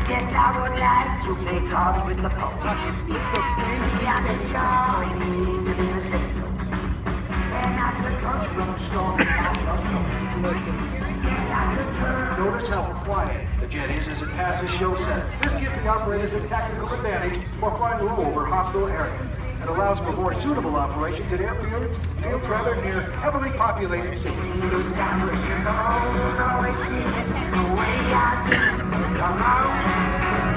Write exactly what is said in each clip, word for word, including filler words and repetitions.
Yes, I would like to play cards with the Pope. Yeah, the Charlie to be mistaken. And I could touch from storm Notice how quiet the jet is as it passes show center. This gives the operators a tactical advantage for flying low over hostile areas. It allows for more suitable operations at airfields, fields rather near heavily populated cities. Come on.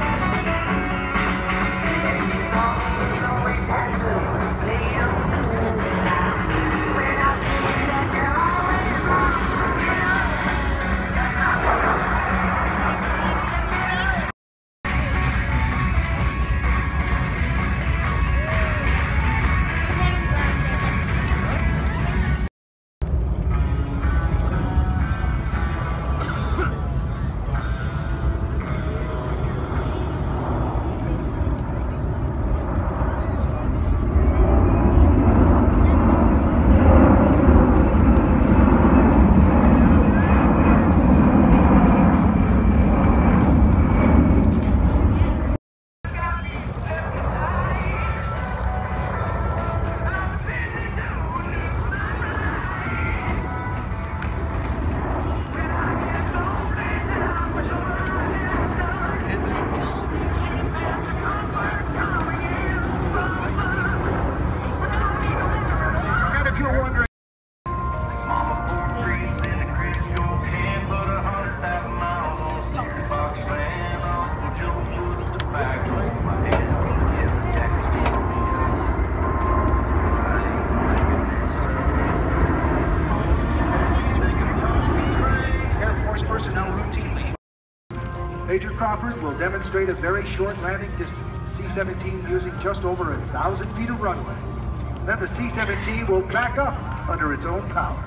Major Crawford will demonstrate a very short landing distance, C seventeen using just over a thousand feet of runway. Then the C seventeen will back up under its own power.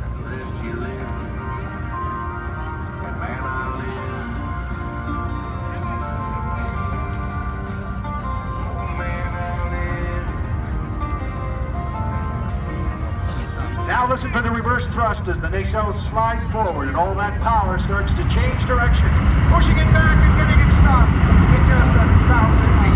Now listen for the reverse thrust as the nacelles slide forward and all that power starts to change direction, pushing it back and getting it stopped at just a thousand feet.